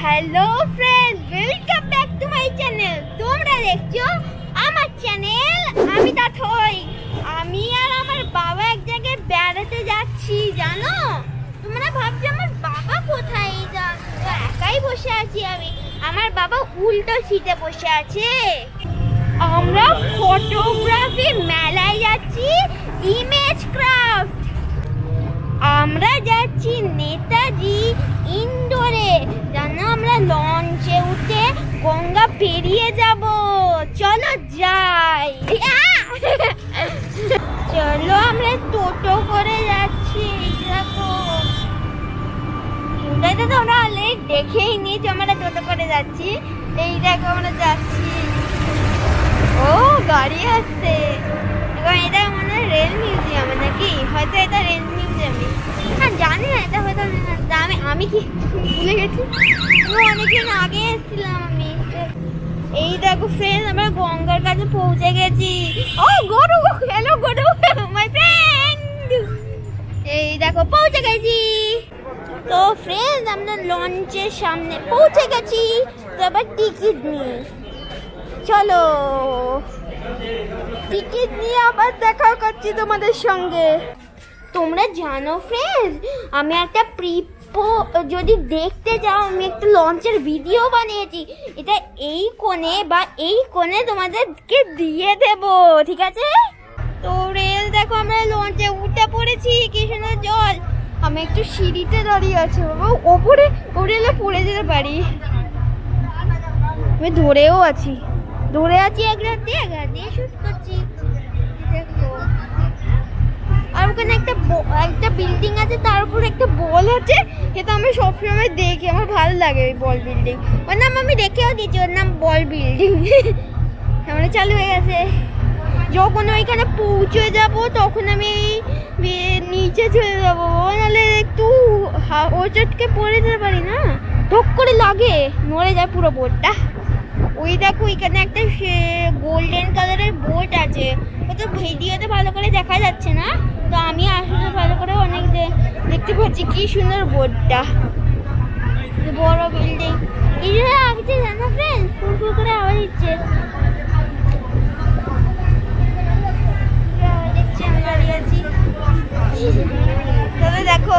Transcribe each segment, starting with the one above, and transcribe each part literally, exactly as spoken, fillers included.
Hello friend, welcome back to my channel. তোমরা দেখছো আমার চ্যানেল। আমি তাথই। আমি আর আমার বাবা এক জায়গায় বেড়াতে যাচ্ছি, জানো? তোমরা ভাবছো আমার বাবা কোথায়? একাই বসে আছি আমি, আমার বাবা উল্টো সিটে বসে আছে। আমরা ফটোগ্রাফি মেলায় যাচ্ছি, ইমেজ ক্রাফট। আমরা যাচ্ছি নেতাজি ইনডোরে, জানো? আমরা লঞ্চে উঠে গঙ্গা পেরিয়ে যাব। চলো যাই। চলো আমরা টোটো করে যাচ্ছি। দেখো, ওটাই তো তোমরা অলরেডি দেখেই নিয়েছো, আমরা টোটো করে যাচ্ছি। এই দেখো আমরা যাচ্ছি। ও গাড়ি আসছে। এটা মনে হয় রেল মিউজিয়াম নাকি? হয়তো এটা রেল মিউজিয়ামে, হ্যাঁ জানি না। এটা হয়তো আমি আমি কি ভুলে গেছি, অনেকদিন আগে এসেছিলাম আমি। এই দেখো ফ্রেন্ড, আমরা গঙ্গার কাছে পৌঁছে গেছি। ও গরু, হ্যালো গরু, মাই ফ্রেন্ড। এই দেখো পৌঁছে গেছি। তো ফ্রেন্ড, আমরা লঞ্চের সামনে পৌঁছে গেছি। তো আবার টিকিট নিই, চলো টিকিট নিয়ে আবার দেখা করছি তোমাদের সঙ্গে। তোমরা জানো ফ্রেন্ডস, আমি একটা প্রিপো যদি দেখতে যাও, আমি একটা লঞ্চের ভিডিও বানিয়েছি। এটা এই কোণে বা এই কোণে তোমাদেরকে দিয়ে দেব, ঠিক আছে? তো রেল দেখো, আমরা লঞ্চে উঠে পড়েছি। কি সুন্দর জল। আমি একটু সিঁড়িতে দাঁড়িয়ে আছি, বাবা ওপরে ওপরে পড়ে যেতে পারি। আমি ধরেও আছি, ধরে আছি এক রাত দিয়ে এক রাত দিয়ে শুট করছি। দেখো, আর ওখানে একটা একটা বিল্ডিং আছে, তার উপর একটা বল আছে। এটা আমি সবসময় দেখি, আমার ভালো লাগে ওই বল বিল্ডিং। ওর নাম আমি রেখেও দিয়েছি, ওর নাম বল বিল্ডিং। আমরা চালু হয়ে গেছে। যখন ওইখানে পৌঁছে যাব তখন আমি নিচে চলে যাবো, নাহলে একটু ওচটকে পড়ে যেতে পারি না, ঢোক করে লাগে, নড়ে যায় পুরো বোটটা। ওই দেখো এখানে একটা গোল্ডেন কালারের বোট আছে। ওটা ভিডিওতে ভালো করে দেখা যাচ্ছে না, তো আমি আসলে ভালো করে অনেক দেখতে পাচ্ছি। কি সুন্দর বোটটা, বড় বিল্ডিং। এই যে আগছে, জানো ফ্রেন্ড, ফুল করে আওয়াজ দিচ্ছে। দেখছি আমি দাঁড়িয়ে আছি। তবে দেখো,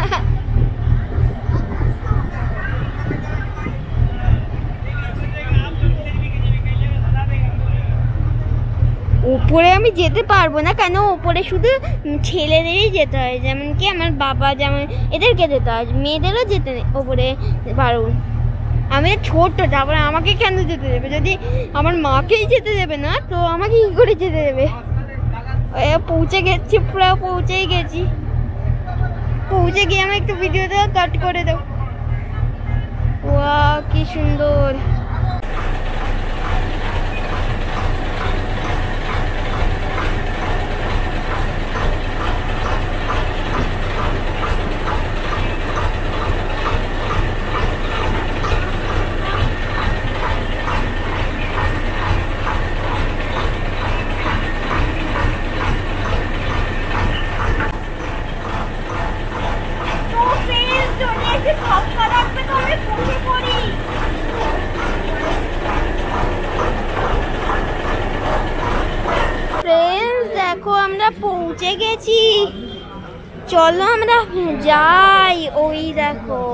উপরে আমি যেতে পারবো না, কেন উপরে শুধু ছেলেদেরই যেতে হয়, যেমন কি আমার বাবা, যেমন এদেরকে যেতে হয়, মেয়েদেরও যেতে উপরে পারবো। আমি ছোট, তারপরে আমাকে কেন যেতে দেবে? যদি আমার মাকেই যেতে দেবে না, তো আমাকে কি করে যেতে দেবে? পৌঁছে গেছি, পুরো পৌঁছেই গেছি। পৌঁছে গিয়ে আমি একটু ভিডিওটা কাট করে দেবো। ওয়াও কি সুন্দর। দেখো আমরা পৌঁছে গেছি, চলো আমরা যাই। ওই দেখো,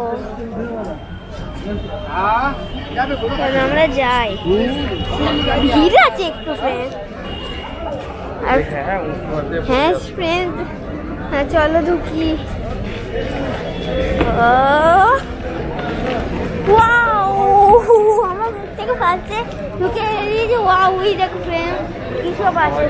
চলো আমরা যাই। ভিড় আছে একটু ফ্রেন্ড। হ্যাঁ ফ্রেন্ড, হ্যাঁ চলো ঢুকি। আমার মুখ থেকে ফালছে ঢুকে দিয়েছে। ওয়াও, ওই দেখো ফ্রেন্ড, কি সব আছে।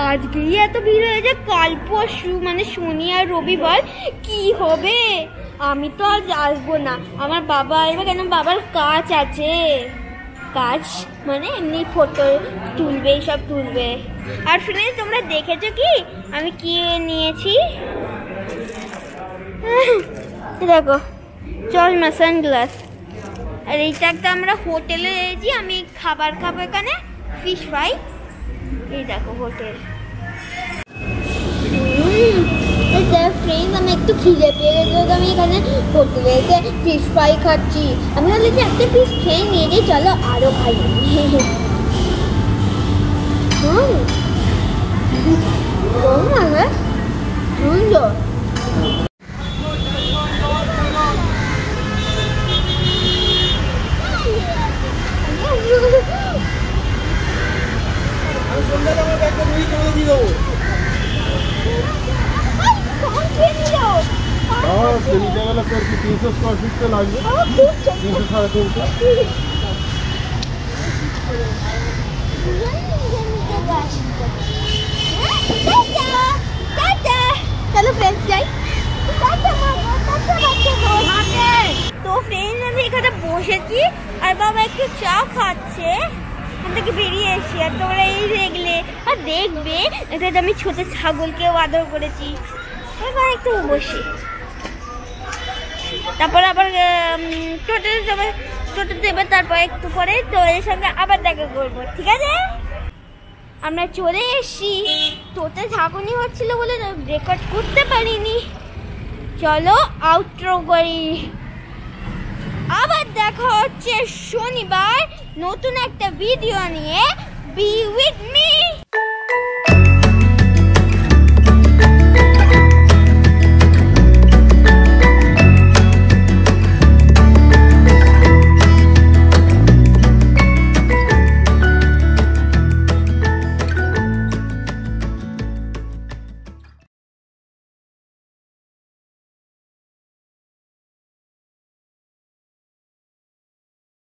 আজকেই এত ভিড় হয়েছে, কাল পরশু মানে শনি আর রবিবার কি হবে? আমি তো আজ আসবো না, আমার বাবা আসবে, কেন বাবার কাজ আছে। কাজ মানে এমনি ফটো তুলবে, সব তুলবে। আর শুনে তোমরা দেখেছো কি আমি কি নিয়েছি? দেখো চশমা, সানগ্লাস। আর এইটা একটা আমরা হোটেলে এসেছি, আমি খাবার খাবো এখানে, ফিশ ফ্রাই। এই দেখো হোটেল। ফ্রেন্ড আমি একটু খিদে পেয়ে গেছিলো, তো আমি এখানে হোটেলে এসে ফিশ ফ্রাই খাচ্ছি। আমি ভাবলাম যে একটা পিস খেয়ে নিয়ে যাই, চলো আরো খাই। সুন্দর। তিনশো স্কোয়ার ফিট তো লাগবে, তিনশো সাড়ে তিনশো। চলো ফ্রেন্ডস যাই। তো ফ্রেন্ডস আমি এখানে বসেছি আর বাবা একটু চা খাচ্ছে, এখান থেকে বেরিয়ে এসছি। আর তোমরা এই দেখলে আর দেখবে এটা আমি ছোট ছাগলকেও আদর করেছি। এবার একটু বসি, তারপর আবার টোটো যাবে, টোটো দেবে, তারপর একটু পরে তোমাদের সঙ্গে আবার দেখা করবো, ঠিক আছে? আমরা চলে এসছি। টোটো ঝাঁকুনি হচ্ছিল বলে রেকর্ড করতে পারিনি। চলো আউটরো করি। আবার দেখা হচ্ছে শনিবার নতুন একটা ভিডিও নিয়ে। Be with me.